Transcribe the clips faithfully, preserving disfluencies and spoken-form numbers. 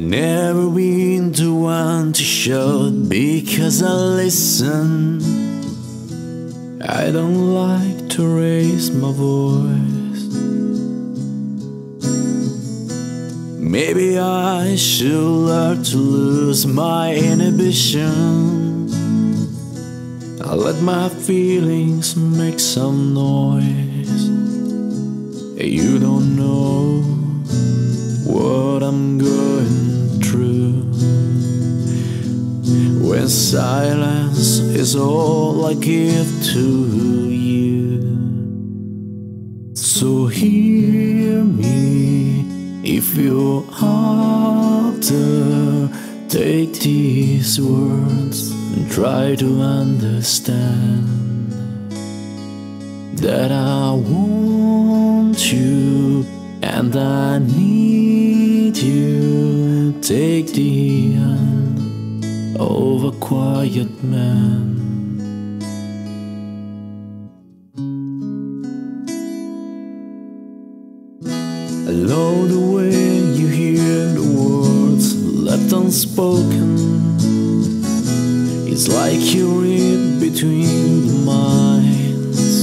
Never been the one to shout because I listen. I don't like to raise my voice. Maybe I should learn to lose my inhibition. I let my feelings make some noise. You don't know what I'm going through when silence is all I give to you. So hear me if you're out there. Take these words and try to understand that I want you and I need you. Take the hand of a quiet man. I love the way you hear the words left unspoken. It's like you read between the minds.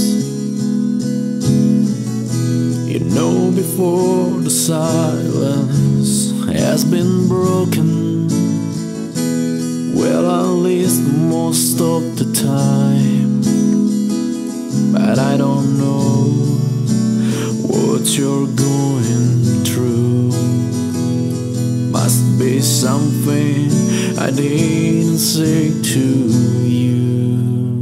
You know before the silence has been broken. Well, at least most of the time. But I don't know what you're going through. Must be something I didn't say to you.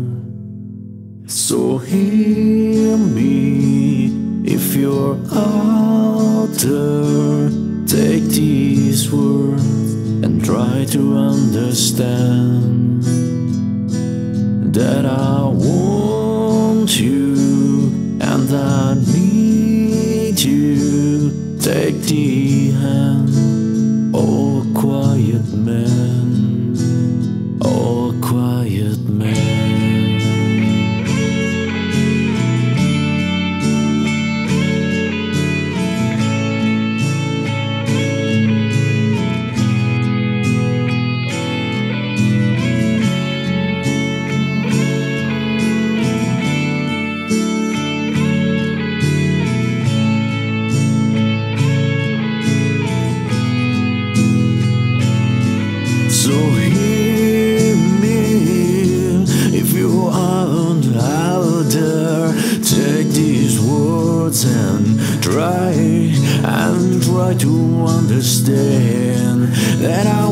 So hear me if you're out there. Take these words and try to understand that I want you and I need you. Take the hand, oh quiet man, oh quiet man. So hear me if you aren't out there. Take these words and try and try to understand that I